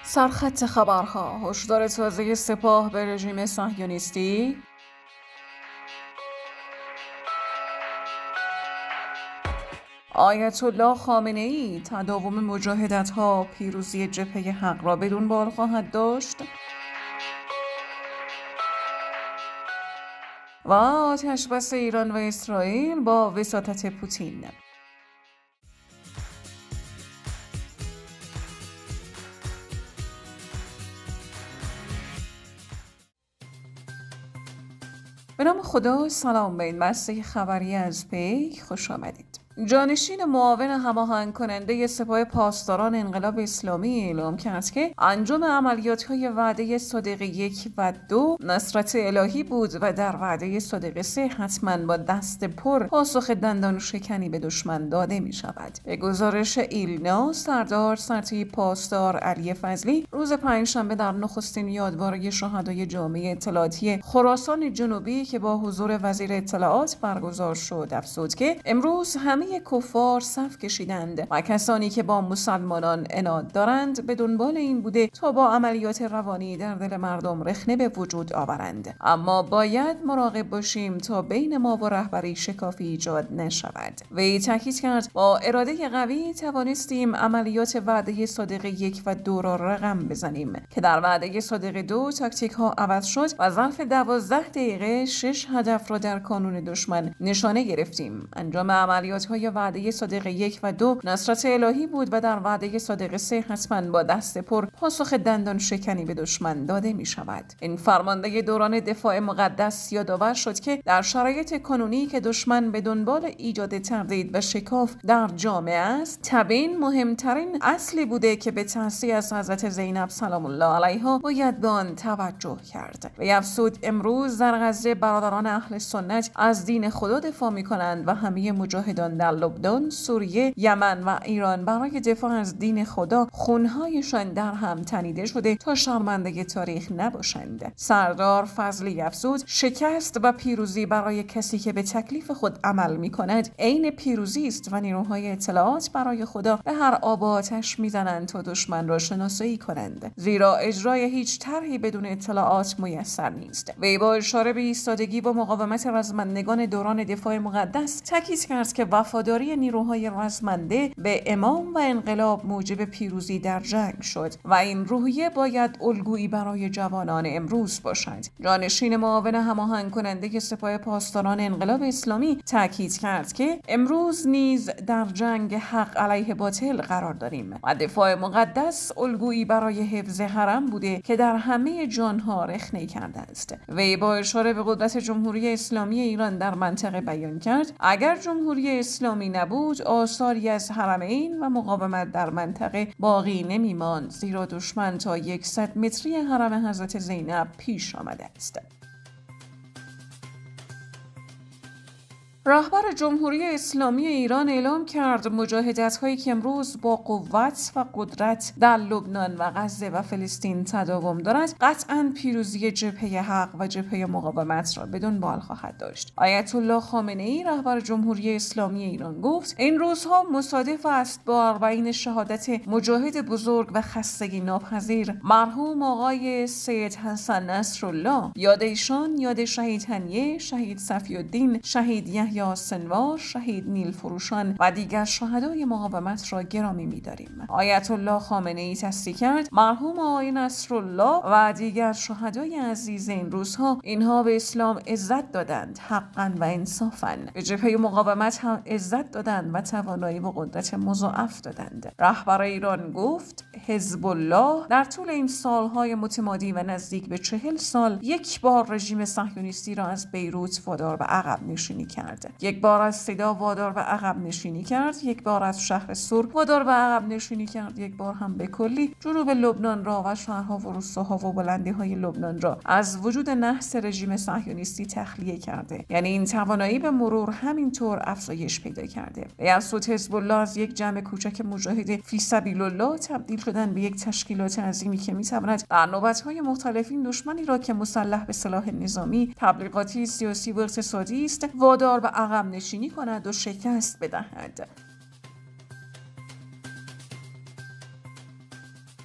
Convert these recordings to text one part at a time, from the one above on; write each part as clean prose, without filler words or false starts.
سرخط خبرها: هشدار تازه سپاه به رژیم صهیونیستی. آیت الله خامنه‌ای: تداوم مجاهدت‌ها پیروزی جبهه حق را به دنبال خواهد داشت. و آتش‌بس ایران و اسرائیل با وساطت پوتین. به نام خدا، سلام به این بسته خبری از پیک خوش آمدید. جانشین معاون هماهنگ کننده سپاه پاسداران انقلاب اسلامی اعلام کرد که انجام عملیات‌های وعده صادق 1 و 2 نصرت الهی بود و در وعده صادق 3 حتما با دست پر پاسخ دندان شکنی به دشمن داده می شود. به گزارش ایلنا، سردار سرتیپ پاسدار علی فضلی روز پنجشنبه در نخستین یادوارۀ شهدای جامعه اطلاعاتی خراسان جنوبی که با حضور وزیر اطلاعات برگزار شد افزود که امروز همه کفار صف کشیدند و کسانی که با مسلمانان عناد دارند به دنبال این بوده تا با عملیات روانی در دل مردم رخنه به وجود آورند، اما باید مراقب باشیم تا بین ما و رهبری شکافی ایجاد نشود. وی تاکید کرد با اراده قوی توانستیم عملیات وعده صادق 1 و 2 را رقم بزنیم که در وعده صادق 2 تاکتیک ها عوض شد و ظرف 12 دقیقه 6 هدف را در کانون دشمن نشانه گرفتیم. انجام عملیات های وعده صادق 1 و 2 نصرت الهی بود و در وعده صادق 3 حتما با دست پر پاسخ دندان شکنی به دشمن داده می شود. این فرمانده دوران دفاع مقدس یادآور شد که در شرایط کنونی که دشمن به دنبال ایجاد تردید و شکاف در جامعه است، تبیین مهمترین اصلی بوده که به تأسیس از حضرت زینب سلام الله علیها باید به آن توجه کرد. و افزود امروز در غزه برادران اهل سنت از دین خدا دفاع می کنند و همه مجاهدان در لبنان، سوریه، یمن و ایران برای دفاع از دین خدا خونهایشان در هم تنیده شده تا شرمنده تاریخ نباشند. سردار فضلی افزود شکست و پیروزی برای کسی که به تکلیف خود عمل می کند عین پیروزی است و نیروهای اطلاعات برای خدا به هر آب و آتش میزنند تا دشمن را شناسایی کنند، زیرا اجرای هیچ طرحی بدون اطلاعات میسر نیست. وی با اشاره به ایستادگی و مقاومت رزمندگان دوران دفاع مقدس تاکید کرد که وفاداری نیروهای رزمنده به امام و انقلاب موجب پیروزی در جنگ شد و این روحیه باید الگویی برای جوانان امروز باشد. جانشین معاون هماهنگ کننده سپاه پاسداران انقلاب اسلامی تاکید کرد که امروز نیز در جنگ حق علیه باطل قرار داریم و دفاع مقدس الگویی برای حفظ حرم بوده که در همه جانها رخنه کرده است. وی با اشاره به قدرت جمهوری اسلامی ایران در منطقه بیان کرد اگر جمهوری اسلامی نبود آثاری از حرمین و مقاومت در منطقه باقی نمی‌ماند، زیرا دشمن تا 100 متری حرم حضرت زینب پیش آمده است. رهبر جمهوری اسلامی ایران اعلام کرد مجاهدت‌هایی که امروز با قوت و قدرت در لبنان و غزه و فلسطین تداوم دارد قطعاً پیروزی جبهه حق و جبهه مقاومت را به دنبال خواهد داشت. آیت الله خامنه‌ای رهبر جمهوری اسلامی ایران گفت این روزها مصادف است با 40 شهادت مجاهد بزرگ و خستگی ناپذیر مرحوم آقای سید حسن نصرالله. یاد ایشان یاد شهید هنیه، شهید صفی‌الدین، شهید یحیی سنوار، شهید نیل فروشان و دیگر شهدای مقاومت را گرامی می‌داریم. آیت الله خامنه‌ای تصدیق کرد مرحوم آقای نصرالله و دیگر شهدای عزیز این روزها اینها به اسلام عزت دادند، حقاً و انصافاً به جبهه مقاومت هم عزت دادند و توانایی و قدرت مضاعف دادند. رهبر ایران گفت حزب الله در طول این سالهای متمادی و نزدیک به 40 سال یک بار رژیم صهیونیستی را از بیروت وادار به عقب نشینی کرد، یک بار از سیدا وادار به عقب نشینی کرد، یک بار از شهر سور وادار به عقب نشینی کرد، یک بار هم به کلی جنوب لبنان را و شهرها و روستاها و بلندی‌های لبنان را از وجود نحس رژیم صهیونیستی تخلیه کرده. یعنی این توانایی به مرور همینطور افزایش پیدا کرده. به اساس حزب الله از یک جمع کوچک مجاهد فی سبیل الله تبدیل شدن به یک تشکیلات عظیمی که می‌تواند در نوبت‌های مختلف این دشمنی را که مسلح به سلاح نظامی، تبلیغاتی، سیاسی و اقتصادی است وادار به عقب نشینی کند و شکست بدهد.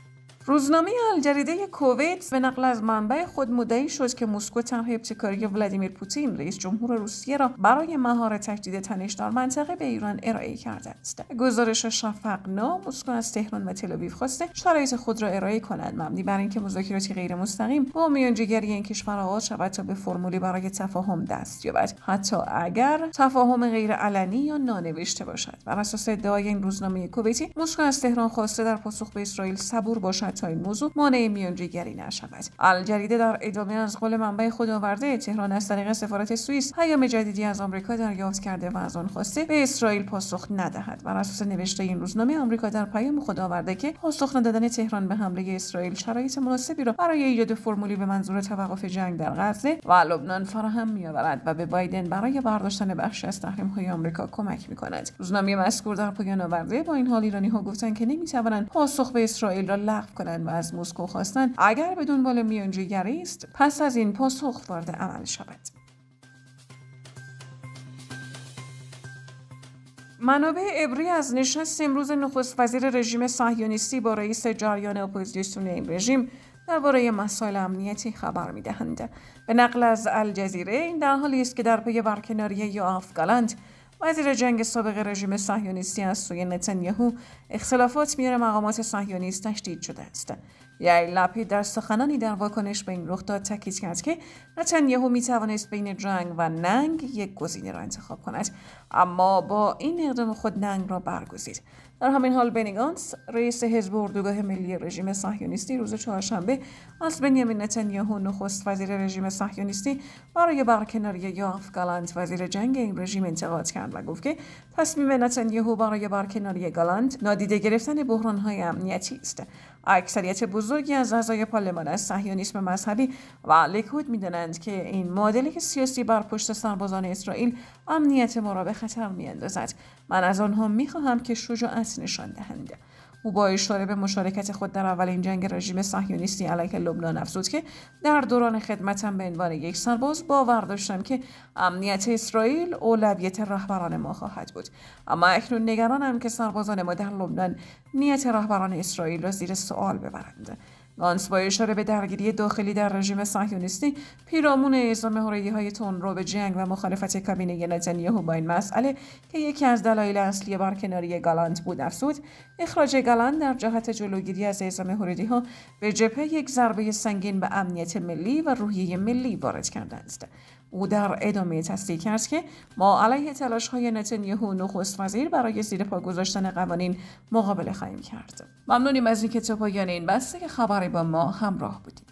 روزنامه الجریده کویت به نقل از منبع خود مدعی شد که مسکو طرح ابتکاری ولادیمیر پوتین رئیس جمهور روسیه را برای مهار تجدید تنش در منطقه به ایران ارائه کرده است. گزارش شفق‌نا مسکو از تهران و تل‌آویو خواسته شرایط خود را ارائه کنند، مبنی بر اینکه مذاکراتی غیر مستقیم با میانجیگری این کشور آغاز شود تا به فرمولی برای تفاهم دست یابد، حتی اگر تفاهم غیر علنی یا نانوشته باشد. بر اساس ادعای این روزنامه کویتی، مسکو از تهران خواسته در پاسخ به اسرائیل صبور باشد تا این موضوع مانع میانجیگری نشود. الجریده در ادامه از قول منبع خود آورده تهران از طریق سفارت سوئیس پیام جدیدی از آمریکا دریافت کرده و از آن خواسته به اسرائیل پاسخ ندهد. بر اساس نوشته این روزنامه، آمریکا در پیام خود آورده که پاسخ ندادن تهران به حمله اسرائیل شرایط مناسبی را برای ایجاد فرمولی به منظور توقف جنگ در غزه و لبنان فراهم می‌آورد و به بایدن برای برداشتن بخشی از تحریم‌های آمریکا کمک می‌کند. روزنامه مذکور در پایان آورده با این حال ایرانی‌ها گفتند که نمی‌توانند پاسخ به اسرائیل را لغو کنند و از مسکو خواستند اگر به دنبال میانجیگری است پس از این پاسخ وارد عمل شود. منابع عبری از نشست امروز نخست وزیر رژیم صهیونیستی با رئیس جریان اپوزیسیون این رژیم درباره مسائل امنیتی خبر می‌دهند. به نقل از الجزیره، این در حالی است که در پی برکناری یوآف گالانت وزیر جنگ سابق رژیم صهیونیستی از سوی نتانیاهو اختلافات میان مقامات صهیونیست تشدید شده است. یائیر لپید در سخنانی در واکنش به این رخداد تاکید کرد که نتانیاهو میتوانست بین جنگ و ننگ یک گزینه را انتخاب کند، اما با این اقدام خود ننگ را برگزید. در همین حال بنی گانتس، رئیس حزب اردوگاه ملی رژیم صهیونیستی، روز چهارشنبه از بنیامین نتانیاهو نخست وزیر رژیم صهیونیستی برای برکناری یوآف گالانت وزیر جنگ این رژیم انتقاد کرد و گفت که تصمیم نتانیاهو برای برکناری گالانت نادیده گرفتن بحران‌های امنیتی است. اکثریت بزرگی از اعضای پارلمان از صهیونیسم مذهبی و لیکود می‌دانند که این معادله سیاسی بر پشت سربازان اسرائیل امنیت ما را به خطر می‌اندازد. من از آنها می‌خواهم که شجاعت نشان دهند. او با اشاره به مشارکت خود در اولین جنگ رژیم صهیونیستی علیه لبنان افزود که در دوران خدمتم به عنوان یک سرباز باور داشتم که امنیت اسرائیل اولویت رهبران ما خواهد بود، اما اکنون نگرانم که سربازان ما در لبنان نیت رهبران اسرائیل را زیر سوال ببرند. گانتس با اشاره به درگیری داخلی در رژیم صهیونیستی پیرامون اعزام هردی‌های تندرو به جنگ و مخالفت کابینه نتانیاهو با این مسئله که یکی از دلایل اصلی برکناری گالانت بود افزود، اخراج گالانت در جهت جلوگیری از اعزام هردی‌ها به جبهه یک ضربه سنگین به امنیت ملی و روحیه ملی وارد کرده است. او در ادامه تصدیق کرد که ما علیه تلاش‌های نتانیاهو نخست وزیر برای زیر پا گذاشتن قوانین مقابله خواهیم کرد. ممنونیم از اینکه تا پایان این بسته خبری با ما همراه بودید.